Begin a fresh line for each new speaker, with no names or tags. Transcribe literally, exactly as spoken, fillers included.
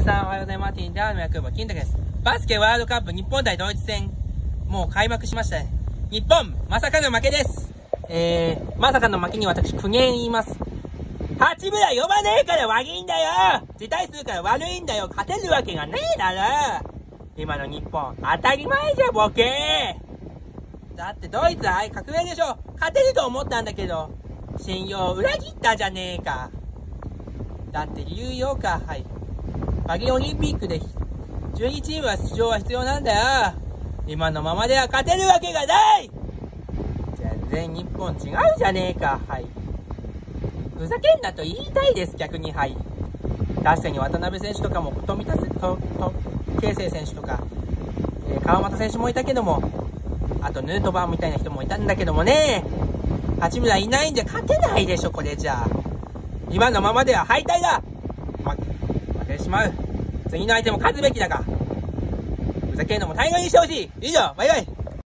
さんおはようございます。ティンダーの役場金太です。バスケワールドカップ日本対ドイツ戦、もう開幕しましたね。日本、まさかの負けです。えー、まさかの負けに私苦言言います。八村呼ばねえから悪いんだよ。辞退するから悪いんだよ。勝てるわけがねえだろ。今の日本、当たり前じゃボケー。だってドイツは格上でしょ。勝てると思ったんだけど、信用裏切ったじゃねえか。だって理由ようか、はい。パリオリンピックでじゅうにチームは出場は必要なんだよ。今のままでは勝てるわけがない。全然日本違うじゃねえか、はい。ふざけんなと言いたいです、逆に、はい。確かに渡辺選手とかも、富田と、と、慶生選手とか、えー、川又選手もいたけども、あとヌートバーみたいな人もいたんだけどもね、八村いないんで勝てないでしょ、これじゃあ。今のままでは敗退だ。負け、負けてしまう。次の相手も勝つべきだが。ふざけんのも大概にしてほしい。以上、バイバイ。